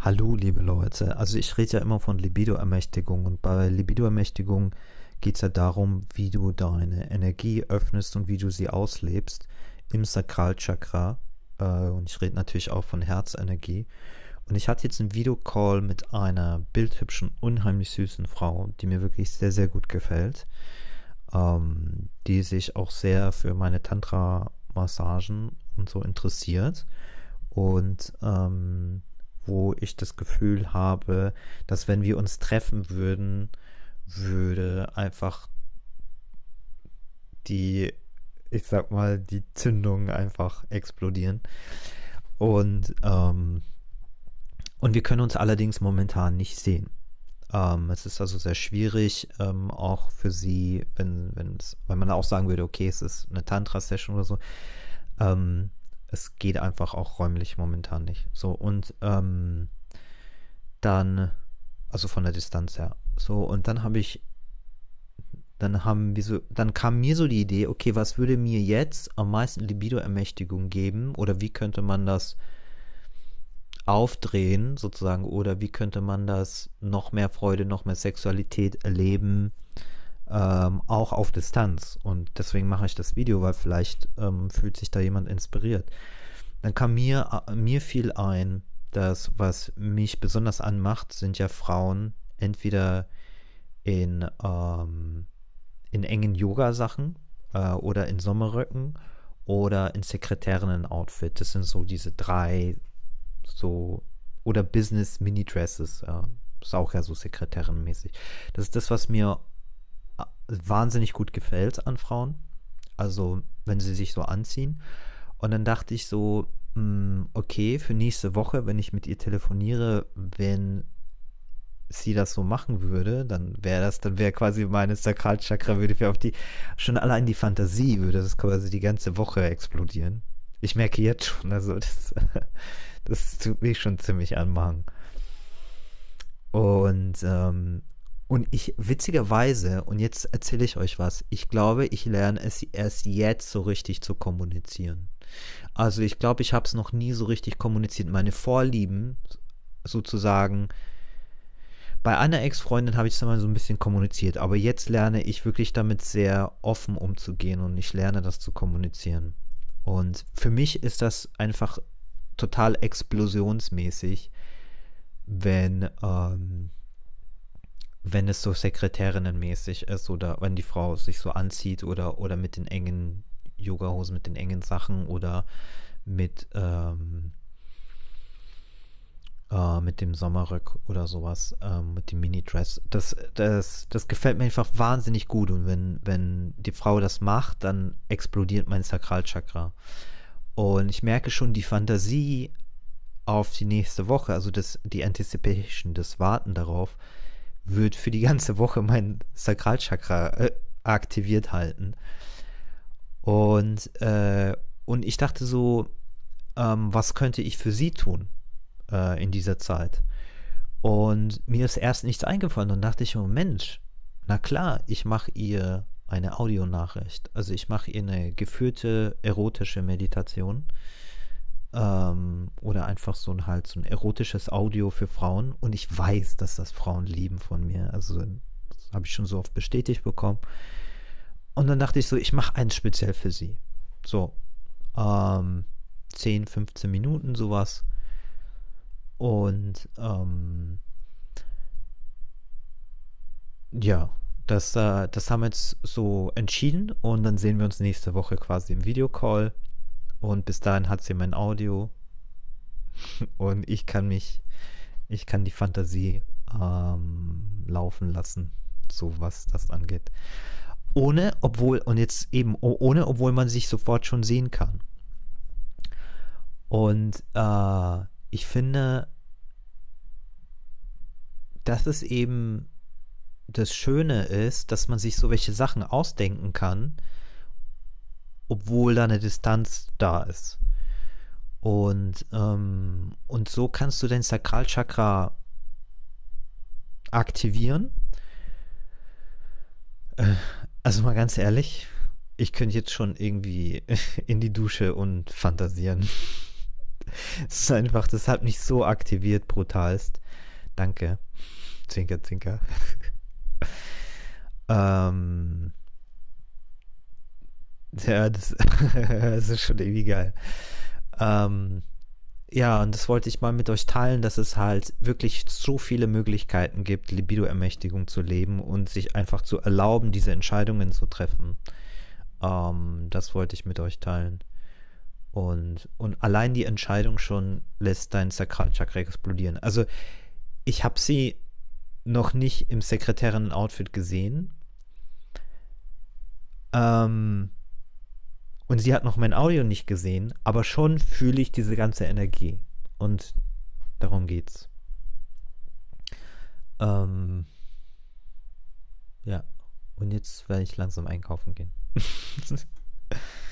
Hallo, liebe Leute. Also ich rede ja immer von Libido-Ermächtigung und bei Libido-Ermächtigung geht es ja darum, wie du deine Energie öffnest und wie du sie auslebst im Sakralchakra. Und ich rede natürlich auch von Herzenergie. Und ich hatte jetzt einen Videocall mit einer bildhübschen, unheimlich süßen Frau, die mir wirklich sehr, sehr gut gefällt, die sich auch sehr für meine Tantra-Massagen und so interessiert. Und wo ich das Gefühl habe, dass wenn wir uns treffen würden, würde einfach die, ich sag mal, die Zündung einfach explodieren. Und, und wir können uns allerdings momentan nicht sehen. Es ist also sehr schwierig, auch für sie, wenn man auch sagen würde, okay, es ist eine Tantra-Session oder so, es geht einfach auch räumlich momentan nicht. So, und dann, also von der Distanz her. So, und dann kam mir so die Idee, okay, was würde mir jetzt am meisten Libido-Ermächtigung geben oder wie könnte man das aufdrehen sozusagen oder wie könnte man das noch mehr Freude, noch mehr Sexualität erleben, auch auf Distanz. Und deswegen mache ich das Video, weil vielleicht fühlt sich da jemand inspiriert. Dann kam mir fiel ein, dass was mich besonders anmacht, sind ja Frauen entweder in engen Yoga-Sachen oder in Sommerröcken oder in Sekretärinnen-Outfit. Das sind so diese drei so oder Business-Mini-Dresses. Ist auch ja so Sekretärinnenmäßig. Das ist das, was mir wahnsinnig gut gefällt an Frauen. Also wenn sie sich so anziehen. Und dann dachte ich so, okay, für nächste Woche, wenn ich mit ihr telefoniere, wenn sie das so machen würde, dann wäre quasi meine Sakralchakra würde für auf die, schon allein die Fantasie würde das quasi die ganze Woche explodieren. Ich merke jetzt schon, also das tut mich schon ziemlich anmachen. Und ich, witzigerweise, und jetzt erzähle ich euch was, ich glaube, ich lerne es erst jetzt so richtig zu kommunizieren. Also ich glaube, ich habe es noch nie so richtig kommuniziert. Meine Vorlieben sozusagen, bei einer Ex-Freundin habe ich es mal so ein bisschen kommuniziert, aber jetzt lerne ich wirklich damit sehr offen umzugehen und ich lerne das zu kommunizieren. Und für mich ist das einfach total explosionsmäßig, wenn wenn es so sekretärinnenmäßig ist oder wenn die Frau sich so anzieht oder mit den engen Yogahosen, mit den engen Sachen oder mit, mit dem Sommerröck oder sowas, mit dem Mini-Dress. Das gefällt mir einfach wahnsinnig gut und wenn die Frau das macht, dann explodiert mein Sakralchakra. Und ich merke schon die Fantasie auf die nächste Woche, also die Anticipation, das Warten darauf, wird für die ganze Woche mein Sakralchakra aktiviert halten. Und ich dachte so, was könnte ich für sie tun in dieser Zeit? Und mir ist erst nichts eingefallen. Und dachte ich, oh Mensch, na klar, ich mache ihr eine Audionachricht. Also ich mache ihr eine geführte erotische Meditation oder einfach so ein erotisches Audio für Frauen. Und ich weiß, dass das Frauen lieben von mir. Also das habe ich schon so oft bestätigt bekommen. Und dann dachte ich so, ich mache eins speziell für sie. So 10, 15 Minuten sowas. Und ja, das haben wir jetzt so entschieden und dann sehen wir uns nächste Woche quasi im Videocall und bis dahin hat sie mein Audio und ich kann die Fantasie laufen lassen, so was das angeht. Ohne, obwohl man sich sofort schon sehen kann. Und ich finde, dass es eben das Schöne ist, dass man sich so welche Sachen ausdenken kann, obwohl da eine Distanz da ist. Und so kannst du dein Sakralchakra aktivieren. Also mal ganz ehrlich, ich könnte jetzt schon irgendwie in die Dusche und fantasieren. Es ist einfach, das hat mich so aktiviert, brutalst. Danke. Zwinker, zwinker. Ähm, ja, das, das ist schon irgendwie geil. Ähm, ja, und das wollte ich mal mit euch teilen, dass es halt wirklich so viele Möglichkeiten gibt, Libido-Ermächtigung zu leben und sich einfach zu erlauben, diese Entscheidungen zu treffen. Das wollte ich mit euch teilen. Und allein die Entscheidung schon lässt dein Sakralchakra explodieren. Also ich habe sie noch nicht im sekretären Outfit gesehen. Ähm, und sie hat noch mein Audio nicht gesehen, aber schon fühle ich diese ganze Energie. Und darum geht's. Ähm, ja. Und jetzt werde ich langsam einkaufen gehen.